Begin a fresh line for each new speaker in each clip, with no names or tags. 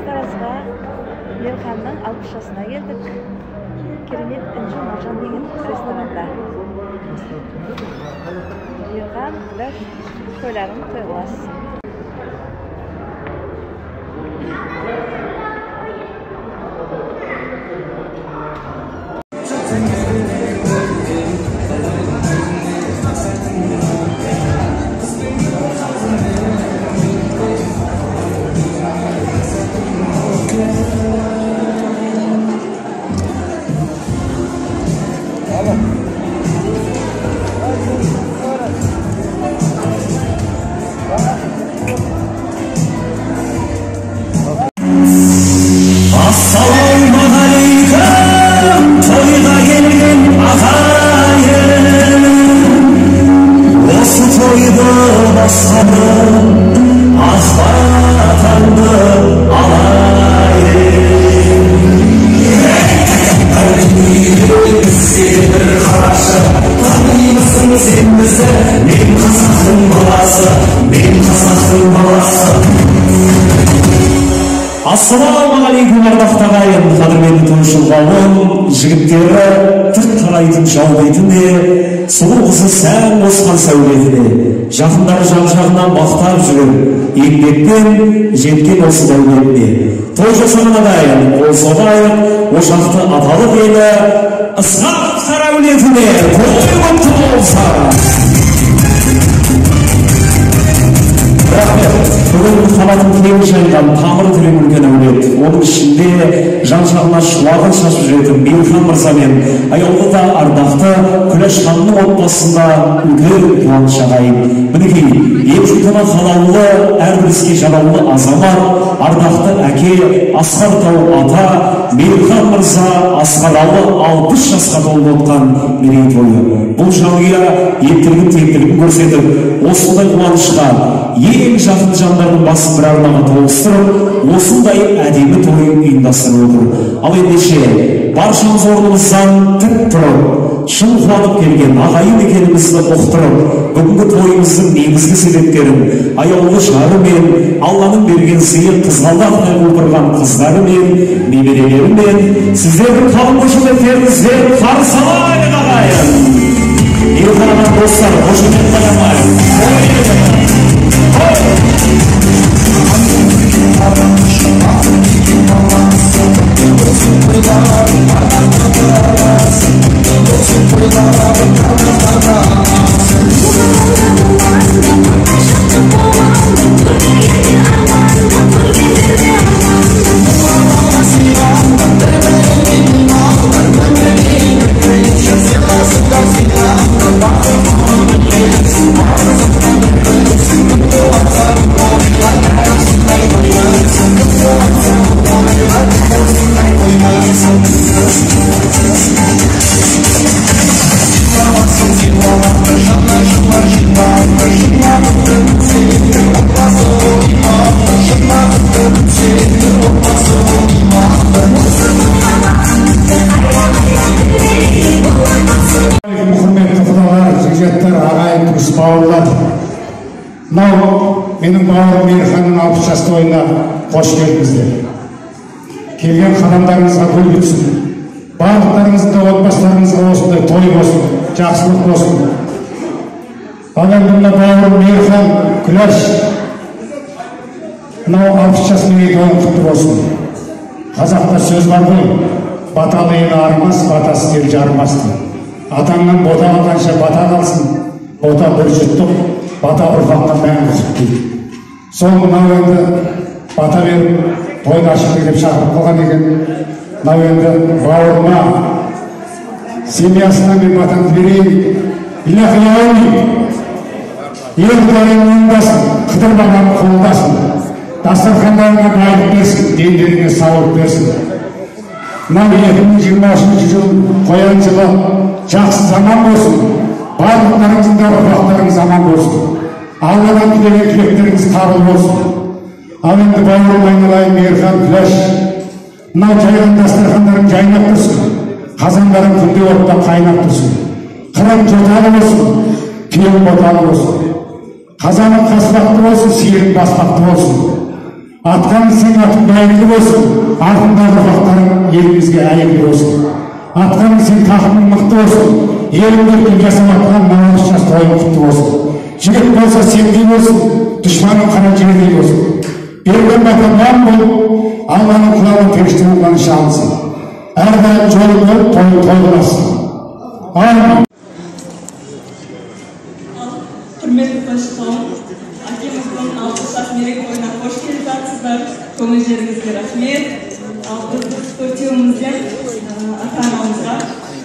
Tarazga Meyxanның 60 жасына келдік. Керемет Інжу Маржан деген ресторанда. Мейхан күләш тойларын тойласын.
Ассалаумағалейкум ардақты ағайын, қадірменді тойшыл қауым, жігіттері тік қарайтын жаулайтыне, сұлу қызы сән қосқан сәулетіне, жақындары жан-жағынан мақтап жүріп, еңбекпен жеткен осы дәулетіне. Той жасаған ағайын, ол соғайын, ошақты аталық елі, ысқақ сәулетіне, той құтты болса. Бүгін қалатын кең жайған тамыр түрен үлкен әулет, оның ішінде жан-жағына шуағын шашып жүретін Мейхан мырза мен аяулы да ардақты Күләш ханның отбасында үлкен қуаныш ағайын. Мінекей, ел жұртына қалаулы, әрбір іске жараулы азамат, ардақты әке, Асқар тау ата, Мейхан мырза асқаралы 60 жасқа толып отқан мерейтойы. Бұл жанұя еттілігін тектілігін көрсетіп, осындай қуанышқа ең жақын жандардың басын бір арнаға тоғыстырып, осындай әдемі тойын ұйымдастырып отыр. Ал ендеше баршамыз орнымыздан тік тұрып, шын қуанып келген ағайын екенімізді ұқтырып, бүгінгі тойымыздың негізгі себепкерін аяулы жары мен Алланың берген сыйы қызғалдақтай құлпырған қыздары мен немерелері мен сіздердің қалың қошеметтеріңізбен қарсы алайық ағайын. Ел қараған достар, қошемет қаямайық.
Менің бауырым Мейханның 60 жас тойына қош келдіңіздер. Келген қадамдарыңызға гүл бітсін. Барлықтарыңыздың да отбасыларыңызға осындай той болсын, жақсылық болсын. Ал енді мына бауырым Мейхан Күләш, мынау 60 жас мерейтойың құтты болсын. Қазақта сөз бар ғой, баталы ел арымас, батасыз ел жарымас. Атаңнан бота алғанша бата қалсын, бота бір жұттық, бата ұрпаққа мәңгі дейді. Сол мынау енді бата беріп, тойды ашып деп шақырып қалған екен. Мынау енді бауырыма, семьясына мен батамды берейін. Илахи әумин. Ел құдайың оңдасын, қыдырмаған қолдасын. Дастархандарыңа байлық берсін, дендеріңе саулық берсін. Мынау 2023 жыл қоян жылы жақсы заман болсын. Барлықтарыңыздың да ұрпақтарыңыз аман болсын. Алладан тілеген тілектеріңіз қабыл болсын. Ал енді бауырым айналайын Мейхан Күләш, мынау жайған дастархандарың жайнап тұрсын, қазандарың күнде отта қайнап тұрсын. Қырым жоталы болсын, күйеуің боталы болсын. Қазаның қасбақты болсын, сиырың баспақты болсын. Атқан сен атып мәңгі болсын, артындағы ұрпақтарың елімізге әйгілі болсын. Атқан сен тақымың мықты болсын, еліңді жасап атқан нағыз жас тойың құтты болсын. Жігіт болса сендей болсын, дұшпаның қара жердей болсын. Берген батырдан бол, Алланың құлағын періште болған шалынсын. Әрдайым жолыңды тойласын. Амин.
Құрметті қонақтар, әкеміздің 60 жас мерейтойына қош келіп жатсыздар. Көңілдеріңізге рахмет. Біз төртеуімізден ата-анамызға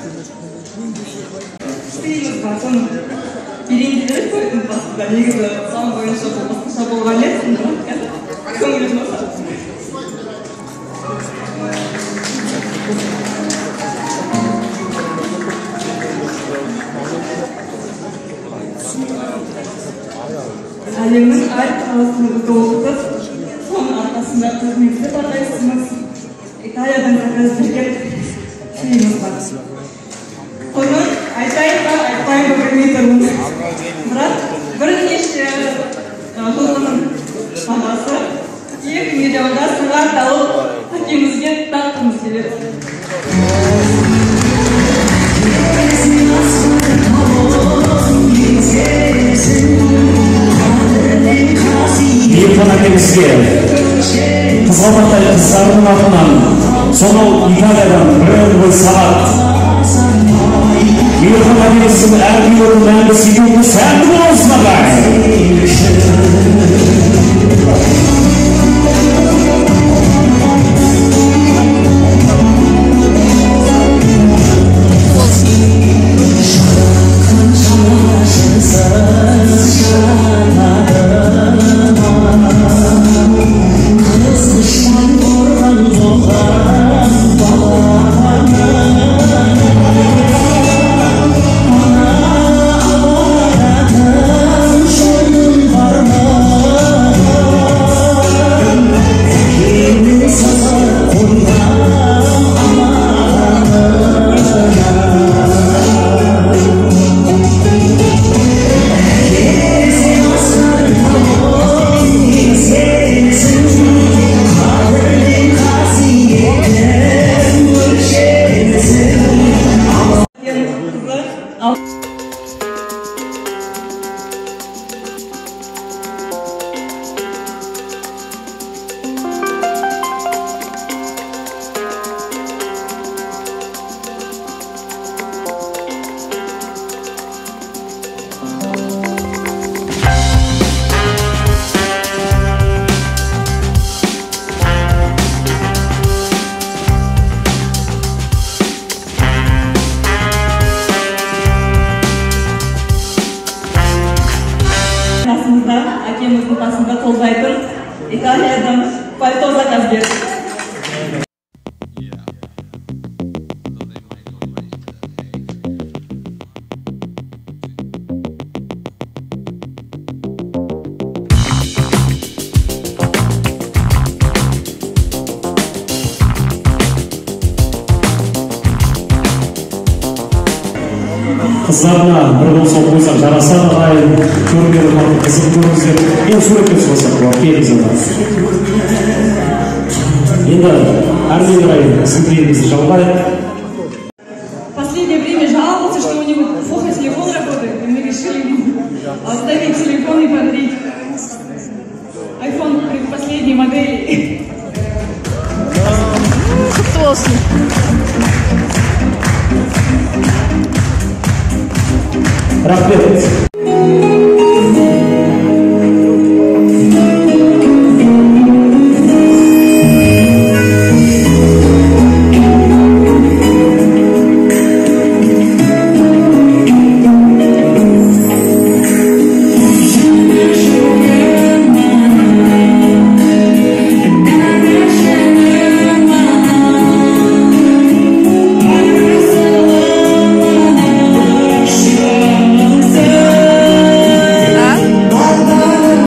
істейміз ба, соны берейінділер қойдың басында. Негізі заң бойынша басқаша болған еді, көңілім болса. Әлемнің әр қаласыңызды оқытып, соның арқасында қызметті барлайсыңыз. Италиядан жүрген тілейміз бар. Оның айтайын ба, айтпайын ба білмей тұрмын. Бірақ бірнеше жылының ағасы 2 миллионға сыйға тауып әкемізге тартқымыз келеді.
Ерхан әкемізге қызғалдақтай қыздарының атынан сонау Италиядан брендовый сағат. Ерхан әкеміздің әр күйлердің мәңгі сүйгенді сәнді болсын ағай.
Әкеміздің қасында толғайтын Италиядан пальто заказ берді.
Қыздарына бір болса қойсақ жарасады ағай, көргені маған қызық көріңіздер. Енді суретке түсіп алсақ, келіңіздер. Енді әрмен қарай біздің тренинімізді жалғайық.
В последнее время жаловался, что у него плохо телефон работает, и мы решили ему оставить телефон и подарить iPhone предпоследней модели.
Классно.
Рахмет.